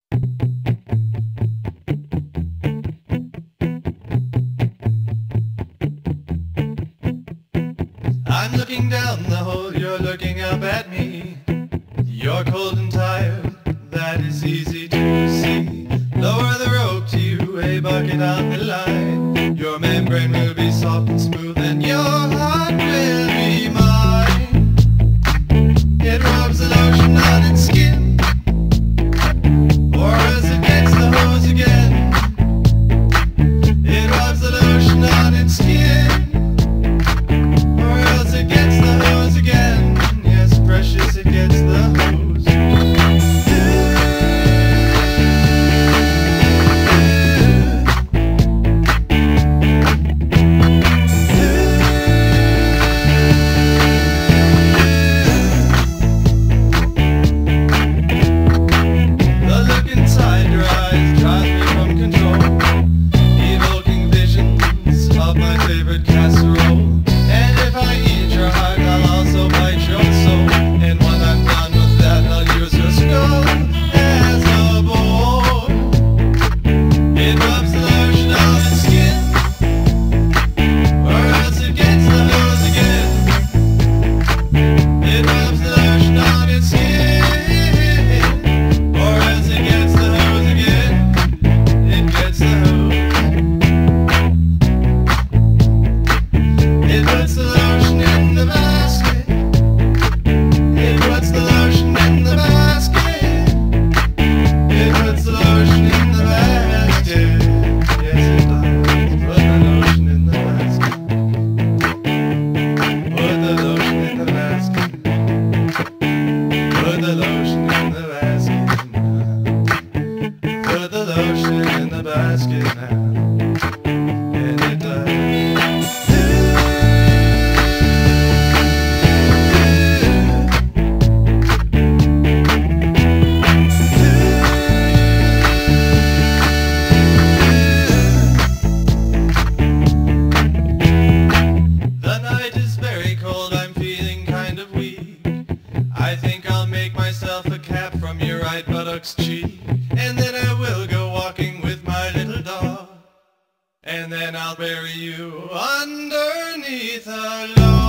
I'm looking down the hole, you're looking up at me. You're cold and tired, that is easy to see. Lower the rope to you, a bucket on the line. Your membrane will be soft and smooth and your heart will be mine. It rubs the lotion on its skin, or else it gets the hose again. It rubs the lotion on its skin, or else it gets the hose again. Yes, precious, it gets the hose. I think I'll make myself a cap from your right buttock's cheek, and then I will go walking with my little dog, and then I'll bury you underneath a log.